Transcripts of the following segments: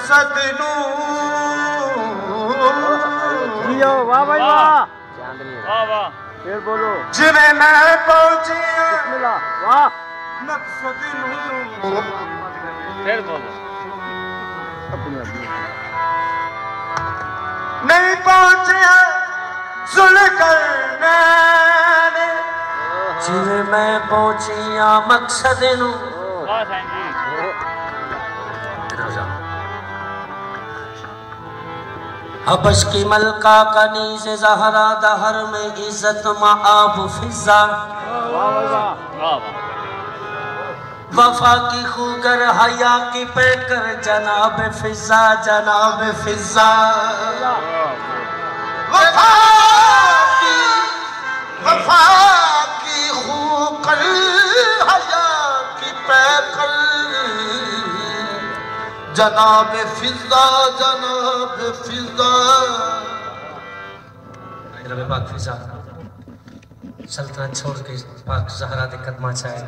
मकसद नू वाह भाई वाह वाह वाह फिर बोलो जिवें मैं पहुंची वाह मकसद नू फिर बोलो नहीं पहुंचे ज़ुल्क़रनैन जिवें मैं पहुंची मकसद नू वाह साईं जी हबश की मलका कनीज़ ज़हरा दहर में इज्जत माआब फिजा वफा की खूगर हया की पैकर जनाब फिजा वफा की खूगर हया की पैकर जनाब फिजा पाक फिजा सल्तनत छोड़ के पाक ज़हरा दे कदमा चाहे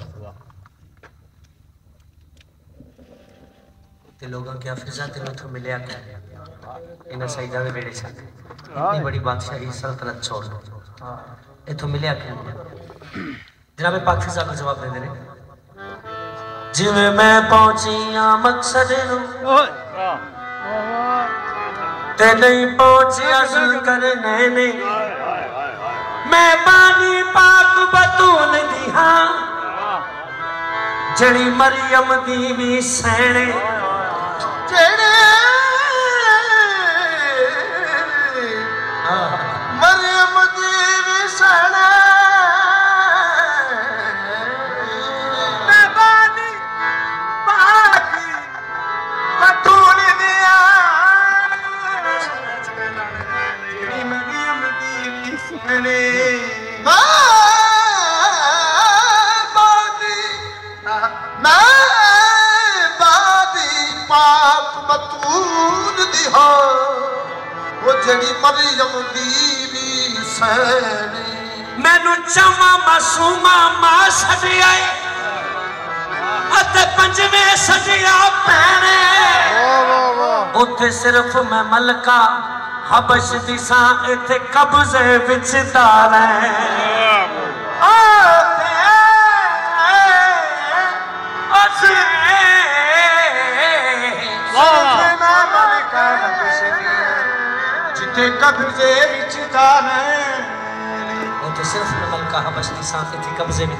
ते लोगों क्या फिजा तेनों तो मिलया क्या इन्हें सईदा दे बेड़े छाते इतनी बड़ी बादशाही सल्तनत छोड़ इथों मिलया क्या जनाब पाक फिजा को जवाब दे देने जिवें मैं पहुंची मकसद नू ते नहीं पहुंचिया ज़ुल्क़रनैन मैं बानी पाक बतूल दी हां जड़ी मरियम दी भी सैने मरियम दी भी सैने मैं बानी पाक बतूल दी पाक बतूल दी हां वो जड़ी मरियम दी भी सैने मैनू चवा मासूमा मां छड्डिया अते पंजवें सजिया पैने उत्थे सिर्फ मैं मलका हबश दी सा इथे कब्जे विच दाना जिथे कब्जे विच दाना उत्थे सिर्फ मैं मलका हबश दी सा इथे कब्जे विच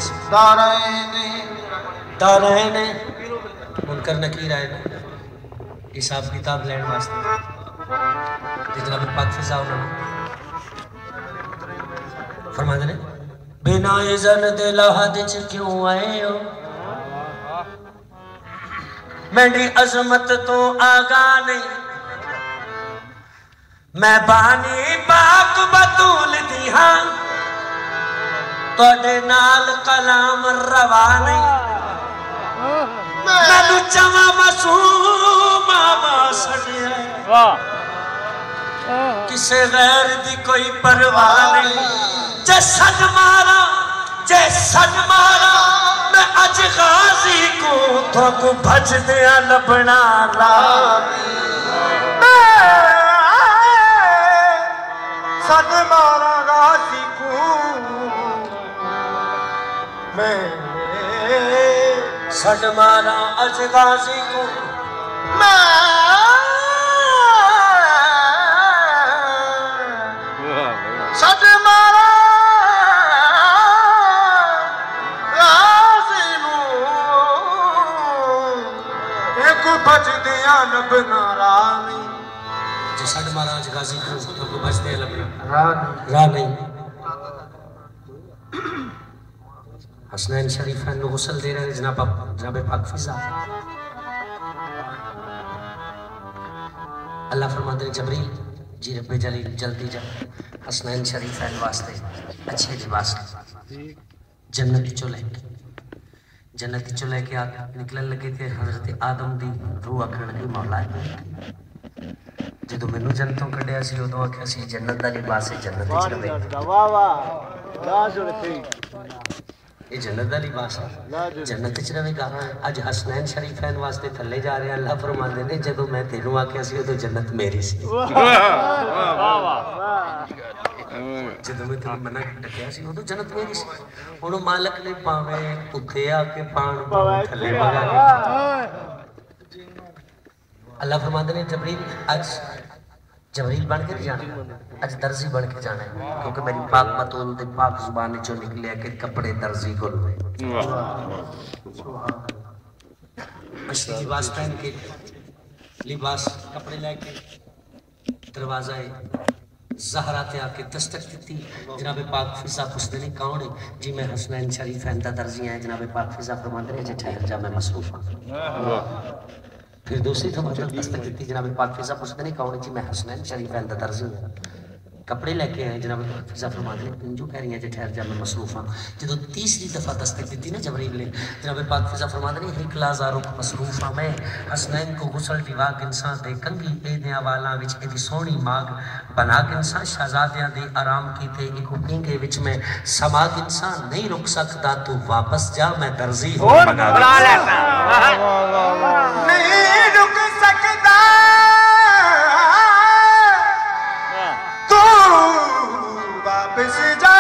दाना मुनकर नकीर आए हिसाब किताब लैण वास्ते जनाब पाक फिजा उन्होंने फरमाते ने बिना इज़न दे लाहद च क्यों आए हो मेरी अजमत तो आगा नहीं मैं बानी पाक बतूल दी हां तोड़े नाल कलाम रवा नहीं मैनू चवा मासूमा सड़िया वाह किसे गैर दी कोई परवाह नहीं जे सद मारा मैं अज गाजी को थोकू भज दिया लबना ला सद मारा गाजी को मैं सद मारा अज गाजी को मैं सद मारा गाजी नू एक बज दिया लबना रानी जे सद मारा अज गाजी को तो बज दिया लबना राह नहीं हसनैन शरीफैन को गुस्ल दे रहे हैं जनाब पाक फिजा अल्लाह फरमाते हैं जबरील जी रब्बे जलील जल्दी जा हसनैन शरीफैन वास्ते अच्छे लिबास जन्नत चो लेके आ निकलन लगे थे हजरत आदम दी रूह आखण लगी मौला जो मैनू जन्नतों कढ़िया सी उदों आख्या सी जन्नत दा लिबास है जन्नत विच रवे ये जन्नत का लिबास है, जन्नत च रहेगा। अज हसनैन शरीफैन वास्ते थले जा रहे हैं। अल्लाह फरमाते ने जदों मैं तेनों आख्या सी उदों जन्नत मेरी सी, जदों मैं तेनों मना डकिया सी उदों जन्नत मेरी सी। हुण मालक ने भावें उत्ते आके पाण भावें थले भगा। अल्लाह फरमाते ने जबरील अज जबरील बन के जाना, अज दर्जी बन के जाना है, क्योंकि मेरी पाक मतूल दे पाक जुबान चो निकले कि कपड़े दर्जी को लुए। अच्छी लिबास पहन के लिबास कपड़े लेके दरवाजा ज़हरा ते आके दस्तक दी। जनाब पाक फिजा पुछदे ने कौन है? जी मैं हसनैन शरीफैन दा दर्जी हैं। जनाब पाक फिजा फरमाते ने ठहर जा मैं मसरूफ हां। फिर दूसरी तो मतलब दस्तक दी। जनाब पाक फिजा पुछदे ने कौन है? जी मैं हसनैन शरीफैन दा दर्जी हूं। कपड़े लेके आए। जनाब फिजा फरमाते ने जो कह रही है जी ठहर जा मैं मसरूफ हां। जो तीसरी दफा दस्तक दी ना जबरील ने, जनाब पाक फिजा फरमाते ने एक लाज़ारो मसरूफ हां मैं। हसनैन को गुसल दिवा इंसान दे कंगी एदियां वाला विच एदी सोहनी माग बना के इंसान शहजादियां दे आराम कीते एक पींगे विच में समा के इंसान नहीं रुक सकदा तू वापस जा मैं दर्जी हूं बना नहीं रुक सकदा तू वापस जा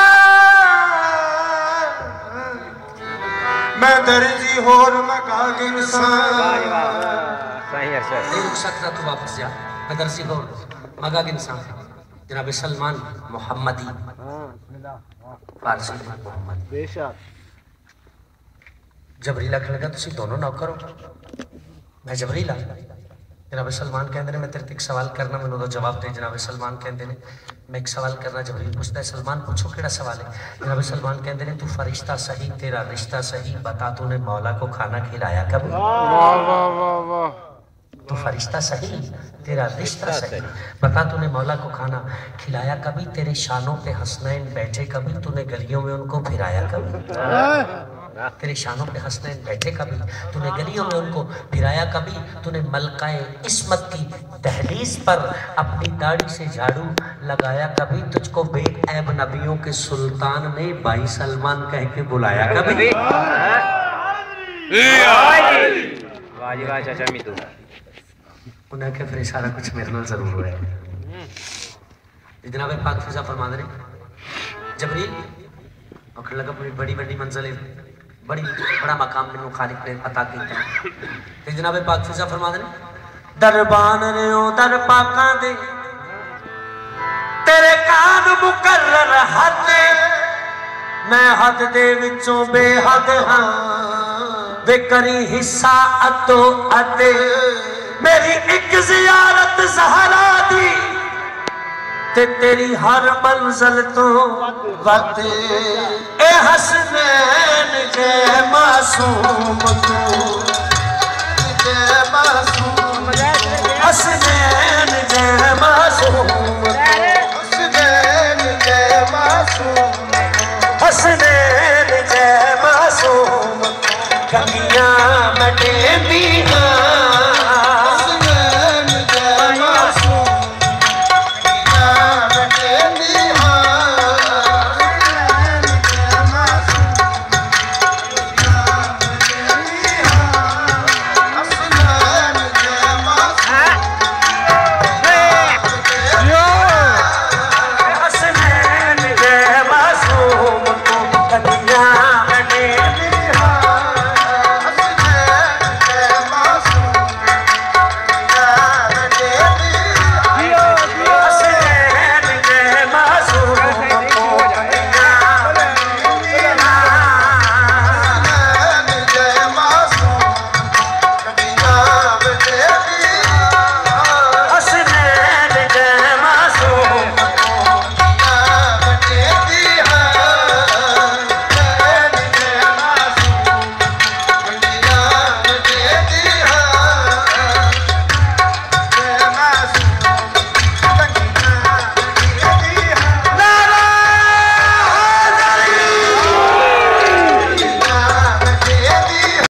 मैं दर्जी होर मका इंसान। सही है सर। नहीं रुक सकता तू वापस जा मैं दर्जी होर मगा इंसान। जनाब सलमान मोहम्मदी फारसी मोहम्मद बेशक जबरील आखन लगा तुसी दोनों नौकर हो? मैं जबरील हाँ। जनाब सलमान कहते हैं मैं तेरे एक सवाल करना मैंने तो जवाब दे। जनाब सलमान कहते हैं मैं एक सवाल करना। जबरील पूछता है सलमान पूछो केड़ा सवाल है? जनाब सलमान कहते हैं तू फरिश्ता सही तेरा रिश्ता सही बता तूने मौला को खाना खिलाया कभी? तू फरिश्ता सही तेरा रिश्ता सही बता तूने मौला को खाना खिलाया कभी? तेरे शानों पे हसनैन बैठे कभी? तूने गलियों में उनको फिराया कभी? तेरे शानों पे हसनैन बैठे कभी? तूने गलियों में उनको फिराया कभी? तूने मलकाए इस्मत की दहलीज पर अपनी दाढ़ी से झाड़ू लगाया कभी? तुझको बेऐब नबियों के सुल्तान ने भाई सलमान कह के बुलाया कभी? वाह जी वाह चाचा मितू। उन्हें के फिर सारा कुछ मेरे नाल जरूर हुआ है। जनाब पाक फिजा फरमाते ने जबरील आखन लगा अपनी बड़ी बड़ी मंजिल बड़ा मकाम मैनू खालिक ने अता किया। ते जनाब पाक फिजा फरमाते ने दरबान ने ओ दर पाकां दे तेरे कान मुकर्रर हद मैं हद दे विचों बेहद हां वे करी हिस्सा अतो अते मेरी एक जियारत ज़हरा दी ते तेरी हर मंजिल तो वते ए हसनैन जे मासूम तू